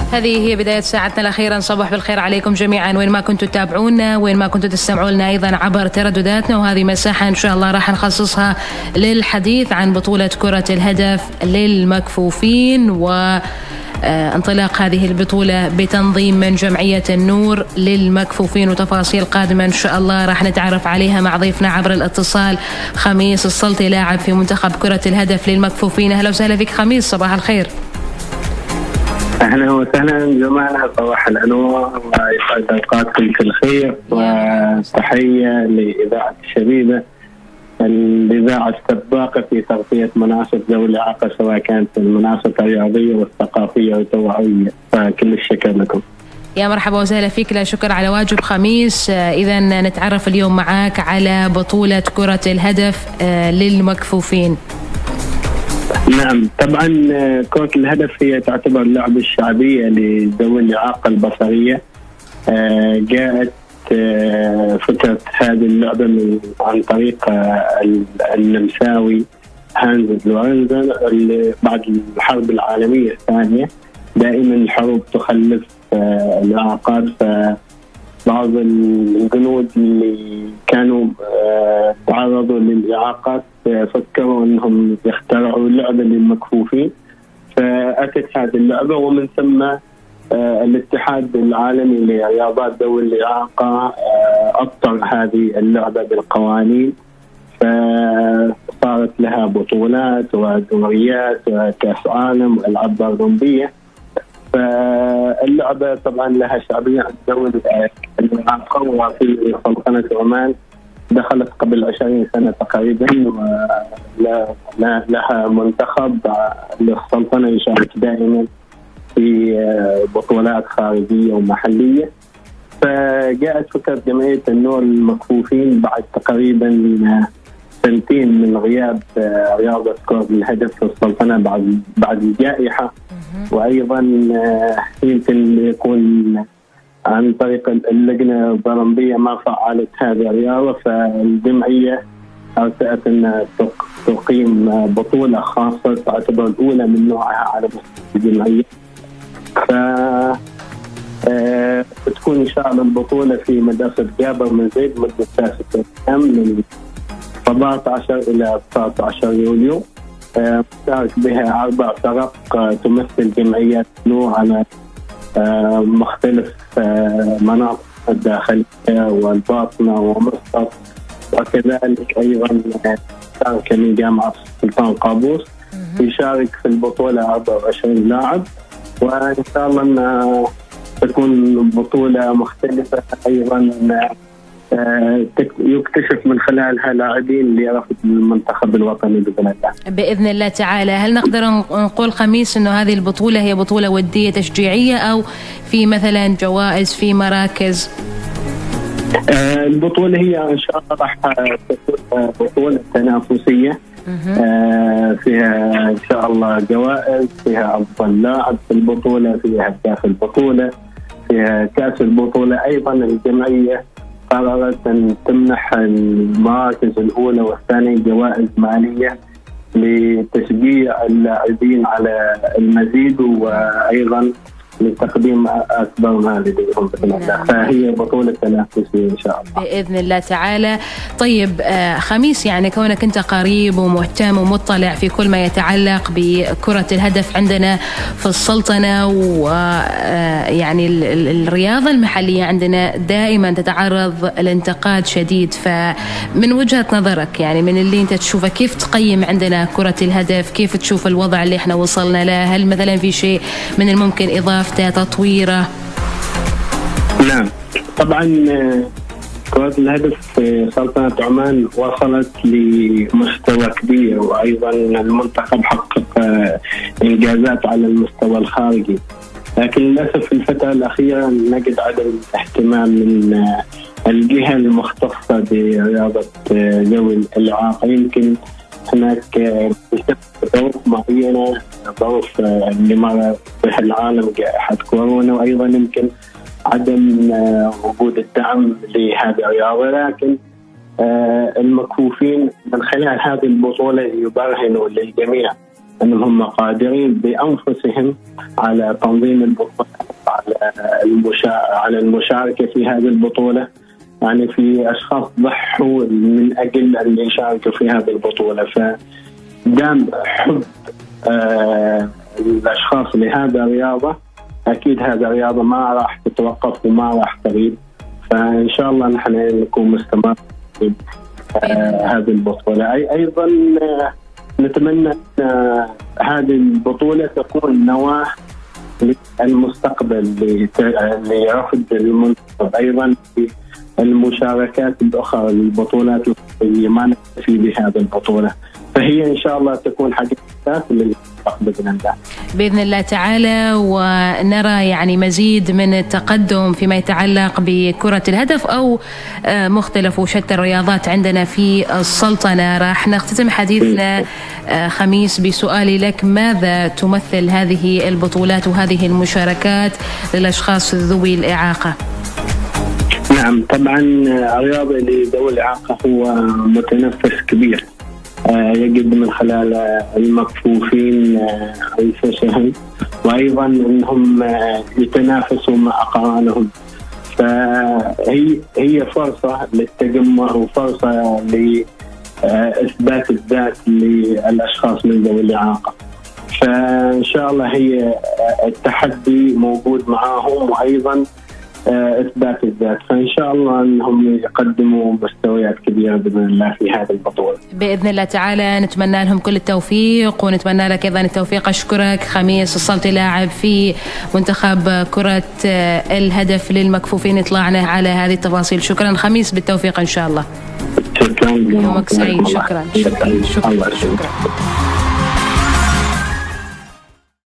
هذه هي بداية ساعتنا الأخيرة. نصبح بالخير عليكم جميعا وين ما كنتوا تتابعونا، وين ما كنتوا تستمعوا لنا أيضا عبر تردداتنا. وهذه مساحة إن شاء الله راح نخصصها للحديث عن بطولة كرة الهدف للمكفوفين، وانطلاق هذه البطولة بتنظيم من جمعية النور للمكفوفين، وتفاصيل قادمة إن شاء الله راح نتعرف عليها مع ضيفنا عبر الاتصال. خميس السلطي لاعب في منتخب كرة الهدف للمكفوفين. أهلا وسهلا فيك خميس، صباح الخير. اهلا وسهلا جماعه، صباح الانوار ويسعد اوقاتكم في الخير، وتحيه لاذاعه الشبيبه، الاذاعه السباقه في تغطيه مناصب ذوي الاعاقه، سواء كانت المناصب الرياضيه والثقافيه والتوعويه، فكل الشكر لكم. يا مرحبا وسهلا فيك، لا شكر على واجب خميس. إذا نتعرف اليوم معاك على بطولة كرة الهدف للمكفوفين. نعم، طبعا كرة الهدف هي تعتبر اللعبة الشعبية لذوي الإعاقة البصرية. جاءت فكرة هذه اللعبة عن طريق النمساوي هانز لورنزن، اللي بعد الحرب العالمية الثانية دائما الحروب تخلف الإعاقات، فبعض الجنود اللي كانوا تعرضوا للإعاقات فكروا انهم يخترعوا لعبه للمكفوفين، فاتت هذه اللعبه، ومن ثم الاتحاد العالمي لرياضات ذوي الاعاقه اطر هذه اللعبه بالقوانين، فصارت لها بطولات ودوريات وكاس عالم والعاب اولمبيه. فاللعبه طبعا لها شعبيه عند ذوي الاعاقه، وفي سلطنه عمان دخلت قبل 20 سنة تقريبا، ولها منتخب للسلطنة يشارك دائما في بطولات خارجية ومحلية. فجاءت فكرة جمعية النور للمكفوفين بعد تقريبا 2 سنين من غياب رياضة كرة الهدف في السلطنة بعد الجائحة، وأيضا يمكن يكون عن طريق اللجنة الأولمبية ما فعلت هذه الرياضة، فالجمعية أرسلت أن تقيم بطولة خاصة تعتبر الأولى من نوعها على مستوى الجمعية. فتكون إن شاء الله البطولة في مدرسة جابر بن زيد مدة 6 أيام من 17 إلى 19 يوليو. مشارك بها 4 فرق تمثل جمعيات نور على مختلف مناطق الداخلية والباطنة ومصر، وكذلك أيضا شارك من جامعة سلطان قابوس. يشارك في البطولة 24 لاعب، وإن شاء الله أن تكون بطولة مختلفة أيضا يكتشف من خلالها لاعبين ليرفض المنتخب الوطني بإذن الله. بإذن الله تعالى. هل نقدر نقول خميس أنه هذه البطولة هي بطولة ودية تشجيعية، أو في مثلا جوائز في مراكز؟ البطولة هي إن شاء الله راح تكون بطولة تنافسية، فيها إن شاء الله جوائز، فيها أفضل لاعب في البطولة، فيها هداف البطولة، فيها كأس البطولة. أيضا الجمعية قررت أن تمنح المراكز الأولى والثانية جوائز مالية لتشجيع اللاعبين على المزيد، وأيضا لتقديم أكبر ما لديهم بإذن الله. فهي بطولة تنافسية إن شاء الله بإذن الله تعالى. طيب خميس، يعني كونك أنت قريب ومهتم ومطلع في كل ما يتعلق بكرة الهدف عندنا في السلطنة، ويعني الرياضة المحلية عندنا دائما تتعرض لانتقاد شديد، فمن وجهة نظرك يعني من اللي أنت تشوفه، كيف تقيم عندنا كرة الهدف؟ كيف تشوف الوضع اللي احنا وصلنا له؟ هل مثلا في شيء من الممكن إضافة تطويره؟ نعم، طبعا كرة الهدف في سلطنة عمان وصلت لمستوى كبير، وأيضا المنتخب حقق إنجازات على المستوى الخارجي، لكن للأسف في الفترة الأخيرة نجد عدم اهتمام من الجهة المختصة برياضة ذوي الإعاقة. يمكن هناك ظروف معينة، ظروف اللي مر بها العالم جائحة كورونا، وأيضا يمكن عدم وجود الدعم لهذه الرياضة. لكن المكفوفين من خلال هذه البطولة يبرهنوا للجميع أنهم قادرين بأنفسهم على تنظيم البطولة على المشاركة في هذه البطولة. يعني في أشخاص ضحوا من أجل أن يشاركوا في هذه البطولة، فدام حب الأشخاص لهذا الرياضة أكيد هذا الرياضة ما راح تتوقف وما راح تغيب. فإن شاء الله نحن نكون مستمر في هذه البطولة. أيضا نتمنى أن هذه البطولة تكون نواة للمستقبل لرفض المنتخب، أيضا في المشاركات الأخرى للبطولات اللي ما نكتفي بهذه البطولة، فهي إن شاء الله تكون حقيقة بإذن الله بإذن الله تعالى. ونرى يعني مزيد من التقدم فيما يتعلق بكرة الهدف أو مختلف وشتى الرياضات عندنا في السلطنة. راح نختتم حديثنا خميس بسؤالي لك: ماذا تمثل هذه البطولات وهذه المشاركات للأشخاص ذوي الإعاقة؟ نعم، طبعا الرياضة لذوي الإعاقة هو متنفس كبير يجد من خلال المكفوفين أنفسهم، وأيضا أنهم يتنافسوا مع أقرانهم. فهي فرصة للتجمع وفرصة لإثبات الذات للأشخاص من ذوي الإعاقة. فإن شاء الله هي التحدي موجود معهم وأيضا إثبات الذات، فإن شاء الله أنهم يقدموا مستويات كبيرة بإذن الله في هذه البطولة بإذن الله تعالى. نتمنى لهم كل التوفيق ونتمنى لك أيضا التوفيق. أشكرك خميس السلطي، لاعب في منتخب كرة الهدف للمكفوفين، اطلعنا على هذه التفاصيل. شكرا خميس، بالتوفيق إن شاء الله. شكرا، يومك سعيد. شكرا.